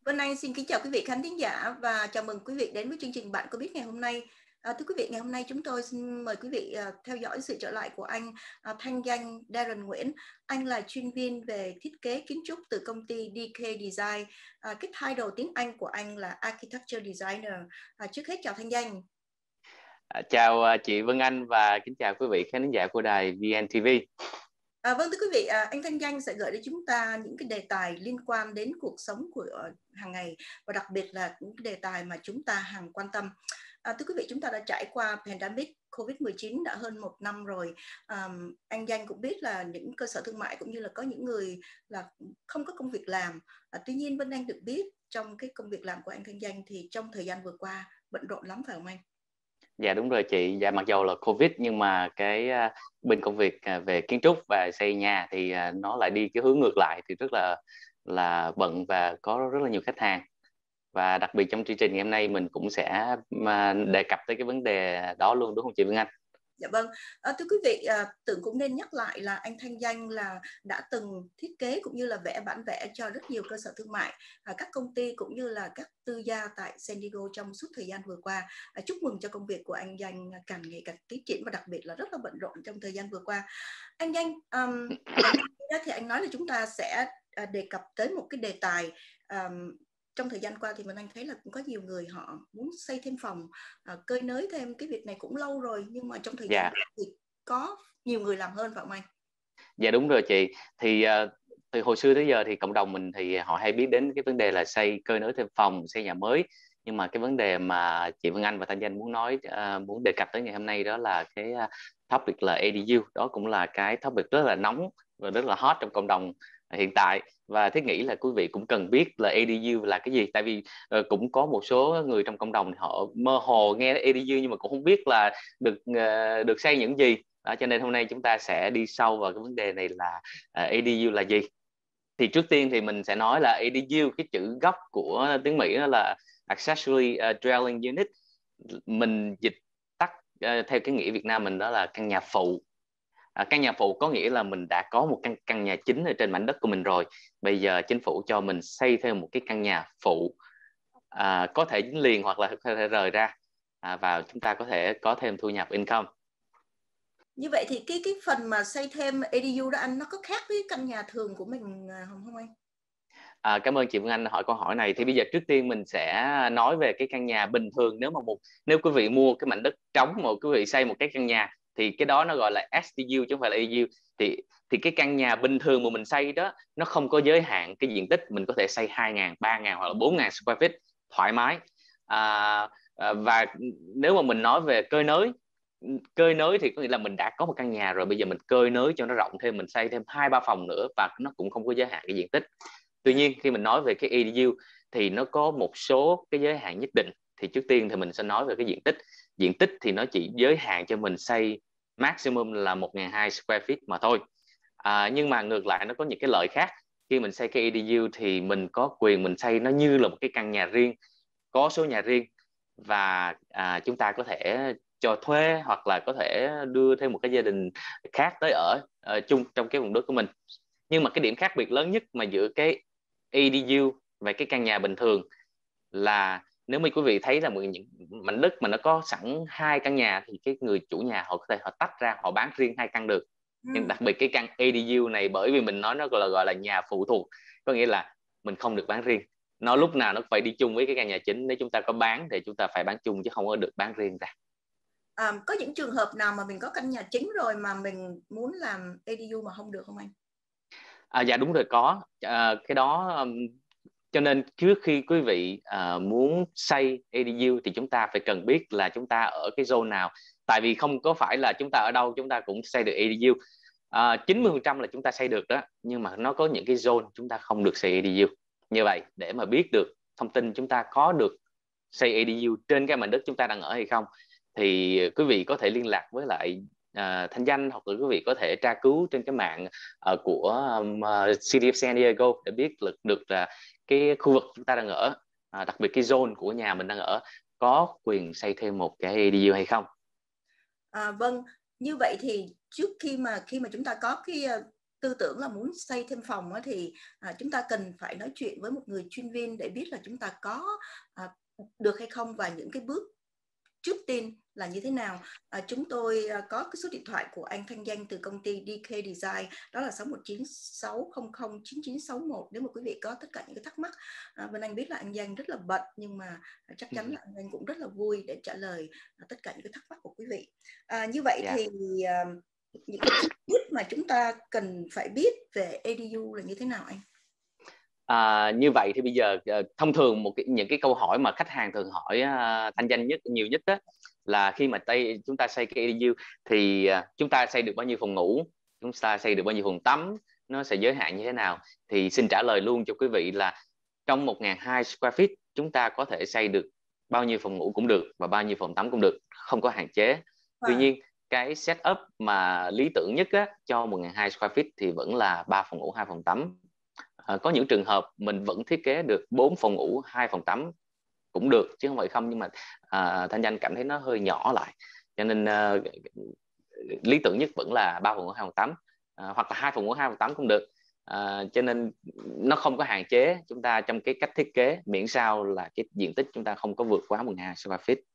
Vân Anh xin kính chào quý vị khán thính giả và chào mừng quý vị đến với chương trình Bạn có biết ngày hôm nay. Thưa quý vị, ngày hôm nay chúng tôi xin mời quý vị theo dõi sự trở lại của anh thanh danh Darren Nguyễn. Anh là chuyên viên về thiết kế kiến trúc từ công ty DK Design. Cái title tiếng Anh của anh là Architecture Designer. Trước hết chào thanh danh. Chào chị Vân Anh và kính chào quý vị khán giả của đài VNTV. Vâng, thưa quý vị, anh Thanh Danh sẽ gửi đến chúng ta những cái đề tài liên quan đến cuộc sống của hàng ngày và đặc biệt là những cái đề tài mà chúng ta hàng quan tâm. Thưa quý vị, chúng ta đã trải qua pandemic COVID-19 đã hơn 1 năm rồi. Anh Danh cũng biết là những cơ sở thương mại cũng như là có những người là không có công việc làm. Tuy nhiên Vân Anh được biết trong cái công việc làm của anh Thanh Danh thì trong thời gian vừa qua bận rộn lắm phải không anh? Dạ đúng rồi chị. Dạ mặc dầu là Covid nhưng mà cái bên công việc về kiến trúc và xây nhà thì nó lại đi cái hướng ngược lại, thì rất là bận và có rất là nhiều khách hàng. Và đặc biệt trong chương trình ngày hôm nay mình cũng sẽ đề cập tới cái vấn đề đó luôn, đúng không chị Vân Anh? Dạ vâng, thưa quý vị, Tường cũng nên nhắc lại là anh Thanh Danh là đã từng thiết kế cũng như là vẽ bản vẽ cho rất nhiều cơ sở thương mại, các công ty cũng như là các tư gia tại San Diego trong suốt thời gian vừa qua. Chúc mừng cho công việc của anh Danh càng ngày càng tiến triển và đặc biệt là rất là bận rộn trong thời gian vừa qua. Anh Danh, thì anh nói là chúng ta sẽ đề cập tới một cái đề tài. Trong thời gian qua thì mình anh thấy là cũng có nhiều người họ muốn xây thêm phòng, cơi nới thêm cái việc này cũng lâu rồi, nhưng mà trong thời gian thì có nhiều người làm hơn phải không anh? Dạ đúng rồi chị. Thì từ hồi xưa tới giờ thì cộng đồng mình thì họ hay biết đến cái vấn đề là xây cơi nới thêm phòng, xây nhà mới. Nhưng mà cái vấn đề mà chị Vân Anh và Thanh Danh muốn nói, muốn đề cập tới ngày hôm nay đó là cái topic là ADU. Đó cũng là cái topic rất là nóng và rất là hot trong cộng đồng hiện tại. Và thiết nghĩ là quý vị cũng cần biết là ADU là cái gì. Tại vì cũng có một số người trong cộng đồng họ mơ hồ nghe ADU nhưng mà cũng không biết là được xây những gì. Đó, cho nên hôm nay chúng ta sẽ đi sâu vào cái vấn đề này là ADU là gì. Thì trước tiên thì mình sẽ nói là ADU, cái chữ gốc của tiếng Mỹ đó là Accessory Dwelling Unit. Mình dịch tắt theo cái nghĩa Việt Nam mình đó là căn nhà phụ. Căn nhà phụ có nghĩa là mình đã có một căn nhà chính ở trên mảnh đất của mình rồi. Bây giờ chính phủ cho mình xây thêm một cái căn nhà phụ, có thể dính liền hoặc là có thể rời ra, và chúng ta có thể có thêm thu nhập income. Như vậy thì cái phần mà xây thêm ADU đó anh, nó có khác với căn nhà thường của mình không anh? Cảm ơn chị Vân Anh hỏi câu hỏi này. Thì bây giờ trước tiên mình sẽ nói về cái căn nhà bình thường. Nếu quý vị mua cái mảnh đất trống mà quý vị xây một cái căn nhà thì cái đó nó gọi là SDU chứ không phải là ADU. Thì cái căn nhà bình thường mà mình xây đó nó không có giới hạn cái diện tích, mình có thể xây 2.000, 3.000 hoặc là 4.000 square feet thoải mái. Và nếu mà mình nói về cơi nới thì có nghĩa là mình đã có một căn nhà rồi, bây giờ mình cơi nới cho nó rộng thêm, mình xây thêm 2-3 phòng nữa và nó cũng không có giới hạn cái diện tích. Tuy nhiên khi mình nói về cái ADU thì nó có một số cái giới hạn nhất định. Thì trước tiên thì mình sẽ nói về cái diện tích. Diện tích thì nó chỉ giới hạn cho mình xây maximum là 1.200 square feet mà thôi. Nhưng mà ngược lại nó có những cái lợi khác. Khi mình xây cái ADU thì mình có quyền mình xây nó như là một cái căn nhà riêng, có số nhà riêng, và chúng ta có thể cho thuê hoặc là có thể đưa thêm một cái gia đình khác tới ở chung trong cái vùng đất của mình. Nhưng mà cái điểm khác biệt lớn nhất mà giữa cái ADU và cái căn nhà bình thường là nếu mà quý vị thấy là những mảnh đất mà nó có sẵn 2 căn nhà thì cái người chủ nhà họ có thể họ tách ra họ bán riêng 2 căn được. Nhưng đặc biệt cái căn ADU này, bởi vì mình nói nó gọi là nhà phụ thuộc, có nghĩa là mình không được bán riêng, nó lúc nào nó phải đi chung với cái căn nhà chính. Nếu chúng ta có bán thì chúng ta phải bán chung chứ không có được bán riêng ra. Có những trường hợp nào mà mình có căn nhà chính rồi mà mình muốn làm ADU mà không được không anh? Dạ đúng rồi, có. Cái đó cho nên trước khi quý vị muốn xây ADU thì chúng ta phải cần biết là chúng ta ở cái zone nào. Tại vì không có phải là chúng ta ở đâu chúng ta cũng xây được ADU. 90% là chúng ta xây được đó, nhưng mà nó có những cái zone chúng ta không được xây ADU. Như vậy để mà biết được thông tin chúng ta có được xây ADU trên cái mảnh đất chúng ta đang ở hay không, thì quý vị có thể liên lạc với lại Thanh Danh, hoặc là quý vị có thể tra cứu trên cái mạng của City of San Diego để biết được là cái khu vực chúng ta đang ở, đặc biệt cái zone của nhà mình đang ở, có quyền xây thêm một cái ADU hay không. Vâng, như vậy thì trước khi mà chúng ta có tư tưởng là muốn xây thêm phòng thì chúng ta cần phải nói chuyện với một người chuyên viên để biết là chúng ta có được hay không, và những cái bước trước tiên là như thế nào. Chúng tôi có cái số điện thoại của anh Thanh Danh từ công ty DK Design, đó là 6196009961, nếu mà quý vị có tất cả những cái thắc mắc. Bên anh biết là anh Danh rất là bận, nhưng mà chắc chắn là anh Danh cũng rất là vui để trả lời tất cả những cái thắc mắc của quý vị. Như vậy thì những cái chi tiết mà chúng ta cần phải biết về EDU là như thế nào anh? Như vậy thì bây giờ thông thường những cái câu hỏi mà khách hàng thường hỏi Thanh Danh nhiều nhất đó, là khi mà chúng ta xây cái EDU thì chúng ta xây được bao nhiêu phòng ngủ, chúng ta xây được bao nhiêu phòng tắm, nó sẽ giới hạn như thế nào. Thì xin trả lời luôn cho quý vị là trong 1.200 square feet chúng ta có thể xây được bao nhiêu phòng ngủ cũng được và bao nhiêu phòng tắm cũng được, không có hạn chế. Tuy nhiên cái setup mà lý tưởng nhất á, cho 1.200 square feet thì vẫn là 3 phòng ngủ 2 phòng tắm. Có những trường hợp mình vẫn thiết kế được 4 phòng ngủ 2 phòng tắm cũng được chứ không phải không, nhưng mà Thanh Danh cảm thấy nó hơi nhỏ lại, cho nên lý tưởng nhất vẫn là 3 phòng ngủ 2 phòng tắm, hoặc là 2 phòng ngủ 2 phòng tắm cũng được. Cho nên nó không có hạn chế chúng ta trong cái cách thiết kế, miễn sao là cái diện tích chúng ta không có vượt quá 1.200 square feet.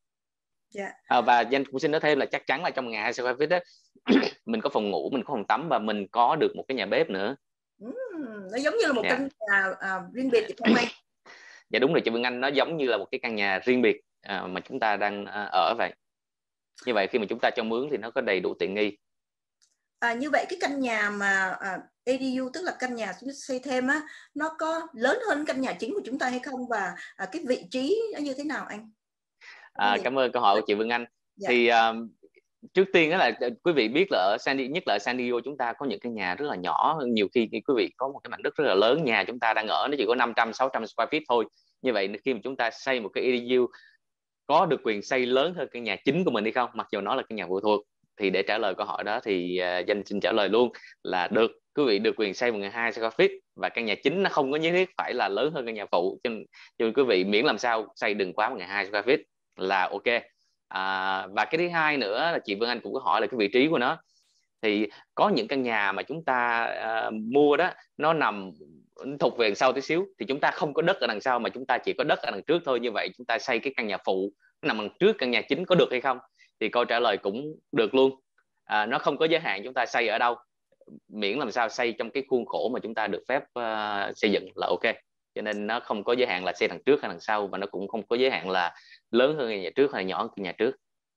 Và Danh cũng xin nói thêm là chắc chắn là trong 1.200 square feet đó, mình có phòng ngủ, mình có phòng tắm và mình có được một cái nhà bếp nữa. Nó giống như là một căn nhà riêng biệt không anh? Dạ đúng rồi chị Vân Anh, nó giống như là một cái căn nhà riêng biệt mà chúng ta đang ở vậy. Như vậy khi mà chúng ta cho mướn thì nó có đầy đủ tiện nghi. Như vậy cái căn nhà mà EDU, tức là căn nhà chúng ta xây thêm á, nó có lớn hơn căn nhà chính của chúng ta hay không, và cái vị trí nó như thế nào anh? Cảm ơn câu hỏi của chị Vân Anh. Thì trước tiên đó là quý vị biết là nhất là ở San Diego chúng ta có những cái nhà rất là nhỏ. Nhiều khi quý vị có một cái mảnh đất rất là lớn, nhà chúng ta đang ở nó chỉ có 500-600 square feet thôi. Như vậy khi mà chúng ta xây một cái EDU có được quyền xây lớn hơn căn nhà chính của mình hay không, mặc dù nó là căn nhà phụ thuộc? Thì để trả lời câu hỏi đó thì Danh xin trả lời luôn là được. Quý vị được quyền xây 1.200 square feet và căn nhà chính nó không có nhất thiết phải là lớn hơn căn nhà phụ, cho nên quý vị miễn làm sao xây đừng quá 1.200 square feet là ok. Và cái thứ hai nữa là chị Vân Anh cũng có hỏi là cái vị trí của nó. Thì có những căn nhà mà chúng ta mua đó, nó nằm thuộc về đằng sau tí xíu, thì chúng ta không có đất ở đằng sau mà chúng ta chỉ có đất ở đằng trước thôi. Như vậy chúng ta xây cái căn nhà phụ nó nằm đằng trước căn nhà chính có được hay không? Thì câu trả lời cũng được luôn. Nó không có giới hạn chúng ta xây ở đâu, miễn làm sao xây trong cái khuôn khổ mà chúng ta được phép xây dựng là ok. Cho nên nó không có giới hạn là xây đằng trước hay đằng sau, và nó cũng không có giới hạn là lớn hơn căn nhà trước hay nhỏ hơn căn nhà trước,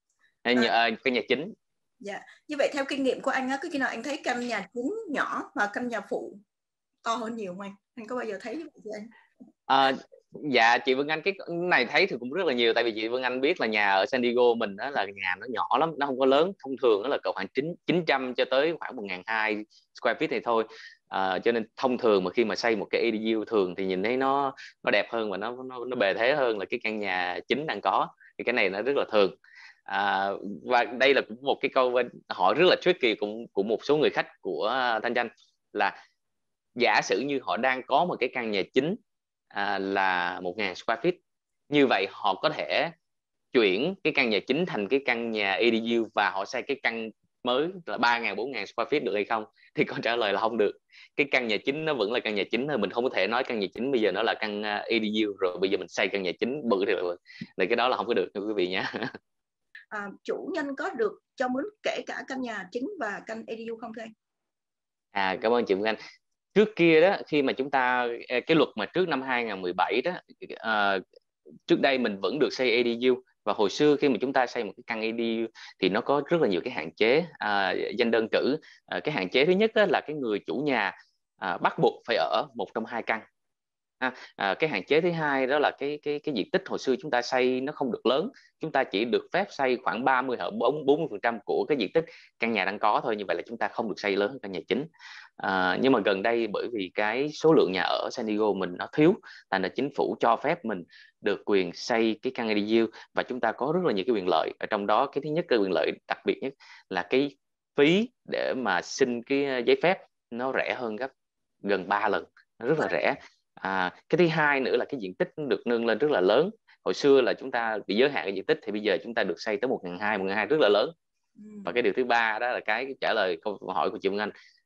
căn nhà chính. Như vậy theo kinh nghiệm của anh á, có khi nào anh thấy căn nhà chính nhỏ và căn nhà phụ to hơn nhiều không anh? Anh có bao giờ thấy như vậy chưa anh? Dạ chị Vân Anh, cái này thấy thì cũng rất là nhiều. Tại vì chị Vân Anh biết là nhà ở San Diego mình đó là nhà nó nhỏ lắm, nó không có lớn. Thông thường đó là cỡ khoảng 900 cho tới khoảng 1.200 square feet này thôi. Cho nên thông thường mà khi mà xây một cái EDU thường thì nhìn thấy nó đẹp hơn và nó bề thế hơn là cái căn nhà chính đang có. Thì cái này nó rất là thường. Và đây là cũng một cái câu hỏi rất là tricky của một số người khách của Thanh Danh, là giả sử như họ đang có một cái căn nhà chính là 1.000 square feet, như vậy họ có thể chuyển cái căn nhà chính thành cái căn nhà EDU và họ xây cái căn mới là 3.000 4.000 square feet được hay không? Thì câu trả lời là không được. Cái căn nhà chính nó vẫn là căn nhà chính thôi. Mình không có thể nói căn nhà chính bây giờ nó là căn EDU rồi bây giờ mình xây căn nhà chính bự thì cái đó là không có được thưa quý vị nhé. Chủ nhân có được cho mướn kể cả căn nhà chính và căn EDU không thưa anh? Cảm ơn chị Vân Anh. Trước kia đó, khi mà chúng ta cái luật mà trước năm 2017 đó, trước đây mình vẫn được xây EDU. Và hồi xưa khi mà chúng ta xây một cái căn EDU thì nó có rất là nhiều cái hạn chế danh đơn cử. Cái hạn chế thứ nhất là cái người chủ nhà bắt buộc phải ở một trong hai căn. Cái hạn chế thứ hai đó là cái diện tích hồi xưa chúng ta xây nó không được lớn, chúng ta chỉ được phép xây khoảng 30 hoặc 40% của cái diện tích căn nhà đang có thôi. Như vậy là chúng ta không được xây lớn hơn căn nhà chính. Nhưng mà gần đây bởi vì cái số lượng nhà ở San Diego mình nó thiếu, thành ra chính phủ cho phép mình được quyền xây cái căn EDU và chúng ta có rất là nhiều cái quyền lợi. Ở trong đó cái thứ nhất, cái quyền lợi đặc biệt nhất là cái phí để mà xin cái giấy phép nó rẻ hơn gấp gần 3 lần, nó rất là rẻ. Cái thứ hai nữa là cái diện tích được nâng lên rất là lớn. Hồi xưa là chúng ta bị giới hạn cái diện tích, thì bây giờ chúng ta được xây tới 1.200 rất là lớn. Và cái điều thứ ba đó là cái trả lời câu hỏi của chị Vân Anh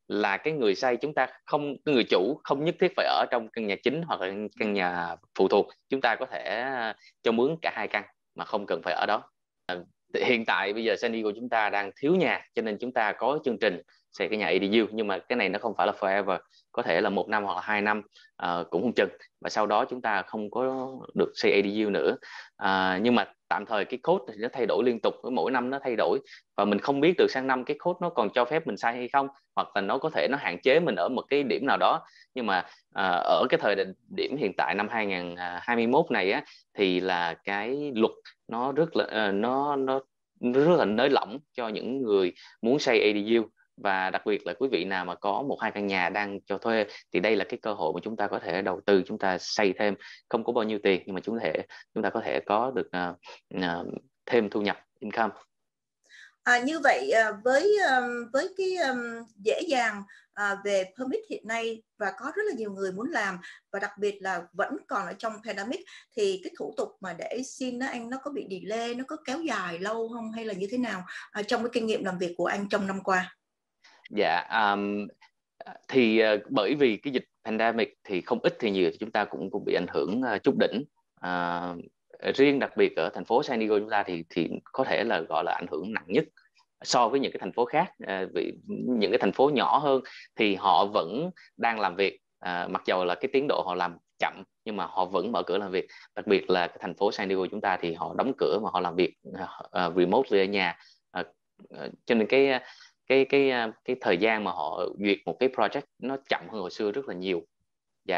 là cái người xây chúng ta không, cái người chủ không nhất thiết phải ở trong căn nhà chính hoặc là căn nhà phụ thuộc, chúng ta có thể cho mướn cả hai căn mà không cần phải ở đó. Hiện tại bây giờ San Diego chúng ta đang thiếu nhà, cho nên chúng ta có chương trình xây cái nhà ADU, nhưng mà cái này nó không phải là forever, có thể là 1 năm hoặc là 2 năm cũng không chừng, và sau đó chúng ta không có được xây ADU nữa. Nhưng mà tạm thời cái code thì nó thay đổi liên tục, mỗi năm nó thay đổi, và mình không biết được sang năm cái code nó còn cho phép mình xây hay không, hoặc là nó có thể nó hạn chế mình ở một cái điểm nào đó. Nhưng mà ở cái thời điểm hiện tại năm 2021 này á, thì là cái luật nó rất là nó rất là nới lỏng cho những người muốn xây ADU, và đặc biệt là quý vị nào mà có 1-2 căn nhà đang cho thuê thì đây là cái cơ hội mà chúng ta có thể đầu tư, chúng ta xây thêm không có bao nhiêu tiền, nhưng mà chúng ta có thể có được thêm thu nhập income. Như vậy với cái dễ dàng về permit hiện nay và có rất là nhiều người muốn làm, và đặc biệt là vẫn còn ở trong pandemic, thì cái thủ tục mà để xin đó anh, nó có bị delay, nó có kéo dài lâu không, hay là như thế nào trong cái kinh nghiệm làm việc của anh trong năm qua? Dạ, thì bởi vì cái dịch pandemic thì không ít thì nhiều thì chúng ta cũng bị ảnh hưởng chút đỉnh. Riêng đặc biệt ở thành phố San Diego chúng ta thì có thể là gọi là ảnh hưởng nặng nhất so với những cái thành phố khác. Vì những cái thành phố nhỏ hơn thì họ vẫn đang làm việc, mặc dầu là cái tiến độ họ làm chậm nhưng mà họ vẫn mở cửa làm việc. Đặc biệt là cái thành phố San Diego chúng ta thì họ đóng cửa mà họ làm việc remotely ở nhà. Cho nên cái thời gian mà họ duyệt một cái project nó chậm hơn hồi xưa rất là nhiều. Dạ.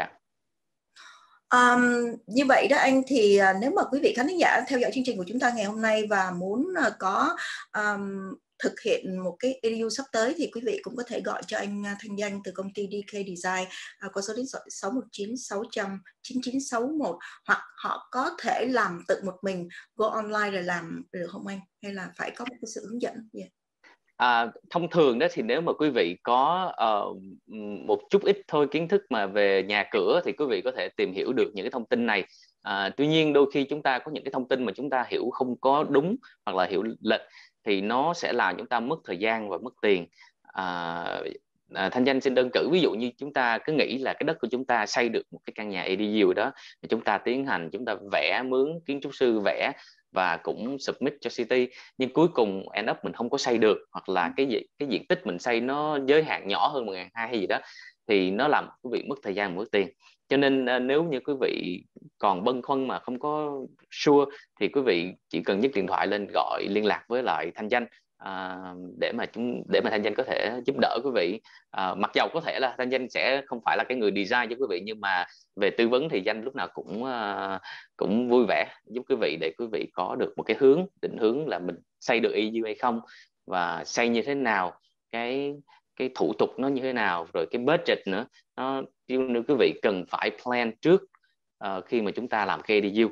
Như vậy đó anh, thì nếu mà quý vị khán giả theo dõi chương trình của chúng ta ngày hôm nay và muốn có thực hiện một cái ADU sắp tới, thì quý vị cũng có thể gọi cho anh Thanh Danh từ công ty DK Design có số điện thoại 619 600 9961, hoặc họ có thể làm tự một mình, go online rồi làm được không anh, hay là phải có một cái sự hướng dẫn? Thông thường đó thì nếu mà quý vị có một chút ít thôi kiến thức mà về nhà cửa thì quý vị có thể tìm hiểu được những cái thông tin này. Tuy nhiên đôi khi chúng ta có những cái thông tin mà chúng ta hiểu không có đúng hoặc là hiểu lệch thì nó sẽ làm chúng ta mất thời gian và mất tiền. Thanh Danh xin đơn cử ví dụ như chúng ta cứ nghĩ là cái đất của chúng ta xây được một cái căn nhà ADU đó, thì chúng ta tiến hành, chúng ta vẽ, mướn kiến trúc sư vẽ và cũng submit cho city, nhưng cuối cùng end up mình không có xây được, hoặc là cái diện tích mình xây nó giới hạn nhỏ hơn 1.200 hay gì đó, thì nó làm quý vị mất thời gian, mất tiền. Cho nên nếu như quý vị còn băn khoăn mà không có sure thì quý vị chỉ cần nhấc điện thoại lên gọi liên lạc với lại Thanh Danh để mà Thanh Danh có thể giúp đỡ quý vị. Mặc dầu có thể là Thanh Danh sẽ không phải là cái người design cho quý vị, nhưng mà về tư vấn thì Danh lúc nào cũng vui vẻ giúp quý vị để quý vị có được một cái định hướng là mình xây được ADU hay không, và xây như thế nào, cái thủ tục nó như thế nào, rồi cái budget nữa. Nếu quý vị cần phải plan trước khi mà chúng ta làm cái ADU.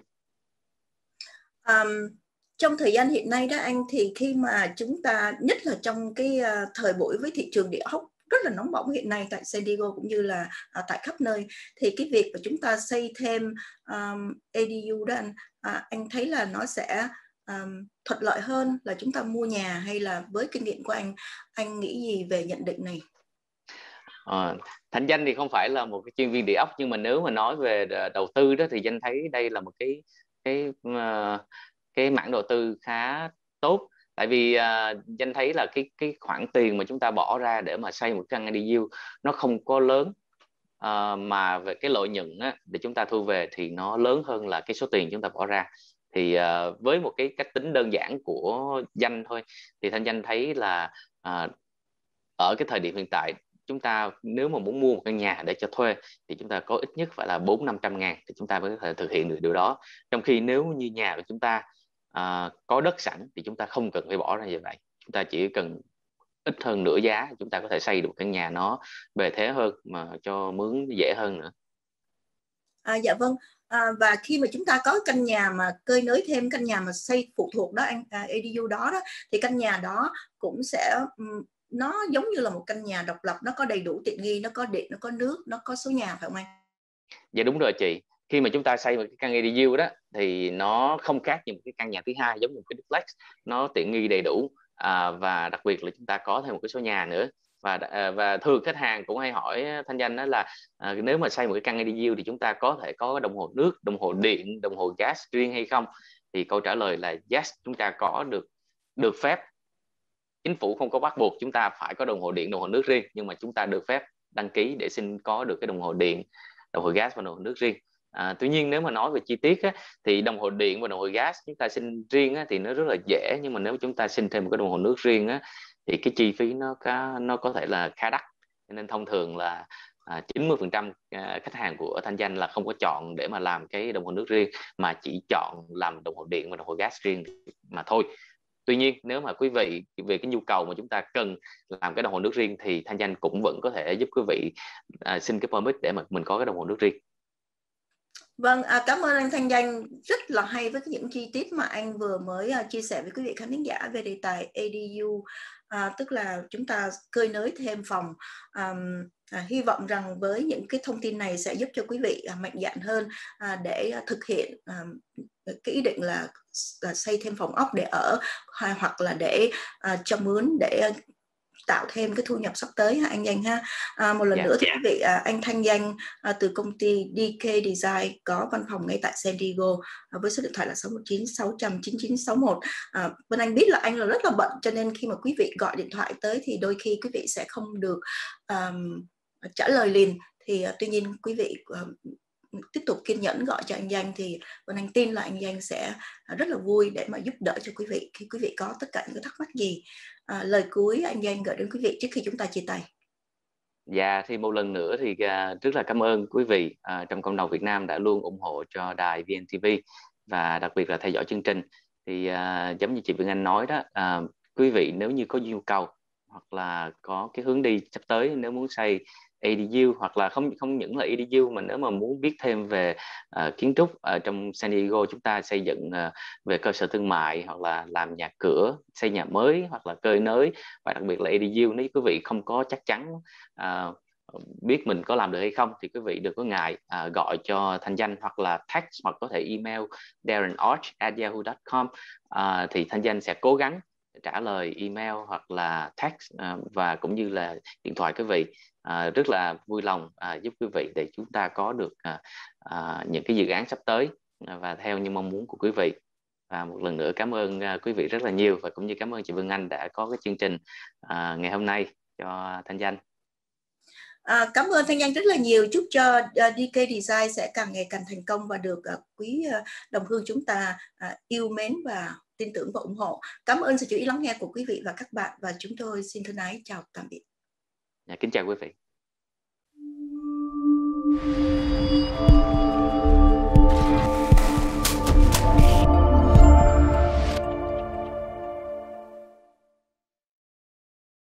Trong thời gian hiện nay đó anh, thì khi mà chúng ta, nhất là trong cái thời buổi với thị trường địa ốc rất là nóng bỏng hiện nay tại San Diego cũng như là tại khắp nơi, thì cái việc mà chúng ta xây thêm ADU đó anh thấy là nó sẽ thuận lợi hơn là chúng ta mua nhà, hay là với kinh nghiệm của anh nghĩ gì về nhận định này? Thành Danh thì không phải là một cái chuyên viên địa ốc, nhưng mà nếu mà nói về đầu tư đó thì Danh thấy đây là một cái mảng đầu tư khá tốt. Tại vì Danh thấy là cái khoản tiền mà chúng ta bỏ ra để mà xây một căn ADU nó không có lớn, mà về cái lợi nhuận á, để chúng ta thu về thì nó lớn hơn là cái số tiền chúng ta bỏ ra. Thì với một cái cách tính đơn giản của Danh thôi thì Danh thấy là ở cái thời điểm hiện tại, chúng ta nếu mà muốn mua một căn nhà để cho thuê thì chúng ta có ít nhất phải là 400-500 ngàn thì chúng ta mới có thể thực hiện được điều đó. Trong khi nếu như nhà của chúng ta có đất sẵn thì chúng ta không cần phải bỏ ra như vậy, chúng ta chỉ cần ít hơn nửa giá chúng ta có thể xây được căn nhà nó bề thế hơn mà cho mướn dễ hơn nữa. Dạ vâng. Và khi mà chúng ta có căn nhà mà cơi nới thêm căn nhà mà xây phụ thuộc đó anh, ADU đó thì căn nhà đó cũng sẽ nó giống như là một căn nhà độc lập, nó có đầy đủ tiện nghi, nó có điện, nó có nước, nó có số nhà, phải không anh? Dạ đúng rồi chị. Khi mà chúng ta xây một cái căn ADU đó thì nó không khác như một cái căn nhà thứ hai, giống như một cái duplex, nó tiện nghi đầy đủ, và đặc biệt là chúng ta có thêm một cái số nhà nữa. Và thường khách hàng cũng hay hỏi Thanh Danh đó là nếu mà xây một cái căn EDU thì chúng ta có thể có đồng hồ nước, đồng hồ điện, đồng hồ gas riêng hay không? Thì câu trả lời là yes, chúng ta có được phép. Chính phủ không có bắt buộc chúng ta phải có đồng hồ điện, đồng hồ nước riêng, nhưng mà chúng ta được phép đăng ký để xin có được cái đồng hồ điện, đồng hồ gas và đồng hồ nước riêng. Tuy nhiên nếu mà nói về chi tiết á, thì đồng hồ điện và đồng hồ gas chúng ta xin riêng á, thì nó rất là dễ, nhưng mà nếu chúng ta xin thêm một cái đồng hồ nước riêng á, thì cái chi phí nó có thể là khá đắt. Cho nên thông thường là 90% khách hàng của Thanh Danh là không có chọn để mà làm cái đồng hồ nước riêng, mà chỉ chọn làm đồng hồ điện và đồng hồ gas riêng mà thôi. Tuy nhiên nếu mà quý vị về cái nhu cầu mà chúng ta cần làm cái đồng hồ nước riêng thì Thanh Danh cũng vẫn có thể giúp quý vị xin cái permit để mà mình có cái đồng hồ nước riêng. Vâng, cảm ơn anh Thanh Danh rất là hay với những chi tiết mà anh vừa mới chia sẻ với quý vị khán thính giả về đề tài ADU, tức là chúng ta cơi nới thêm phòng. Hy vọng rằng với những cái thông tin này sẽ giúp cho quý vị mạnh dạn hơn để thực hiện cái ý định là xây thêm phòng ốc để ở, hoặc là để cho mướn để tạo thêm cái thu nhập sắp tới ha anh Danh ha. Một lần nữa thì quý vị, anh Thanh Danh từ công ty DK Design có văn phòng ngay tại San Diego với số điện thoại là 619-600-9961. Vân Anh biết là anh là rất là bận, cho nên khi mà quý vị gọi điện thoại tới thì đôi khi quý vị sẽ không được trả lời liền. Thì tuy nhiên quý vị tiếp tục kiên nhẫn gọi cho anh Danh, thì Vân Anh tin là anh Danh sẽ rất là vui để mà giúp đỡ cho quý vị khi quý vị có tất cả những cái thắc mắc gì. Lời cuối anh Danh gửi đến quý vị trước khi chúng ta chia tay. Dạ, thì một lần nữa thì rất là cảm ơn quý vị trong cộng đồng Việt Nam đã luôn ủng hộ cho đài VNTV và đặc biệt là theo dõi chương trình. Thì giống như chị Vân Anh nói đó, quý vị nếu như có nhu cầu hoặc là có cái hướng đi sắp tới, nếu muốn xây ADU, hoặc là không những là ADU mà nếu mà muốn biết thêm về kiến trúc ở trong San Diego, chúng ta xây dựng về cơ sở thương mại, hoặc là làm nhà cửa, xây nhà mới, hoặc là cơi nới, và đặc biệt là ADU, nếu quý vị không có chắc chắn biết mình có làm được hay không, thì quý vị đừng có ngại gọi cho Thanh Danh, hoặc là text, hoặc có thể email darrenorch@yahoo.com. Thì Thanh Danh sẽ cố gắng trả lời email hoặc là text và cũng như là điện thoại quý vị. Rất là vui lòng giúp quý vị để chúng ta có được những cái dự án sắp tới và theo như mong muốn của quý vị. Và một lần nữa cảm ơn quý vị rất là nhiều, và cũng như cảm ơn chị Vân Anh đã có cái chương trình ngày hôm nay cho Thanh Danh. Cảm ơn Thanh Danh rất là nhiều. Chúc cho DK Design sẽ càng ngày càng thành công và được quý đồng hương chúng ta yêu mến và tin tưởng và ủng hộ. Cảm ơn sự chú ý lắng nghe của quý vị và các bạn, và chúng tôi xin thân ái chào tạm biệt. Kính chào quý vị.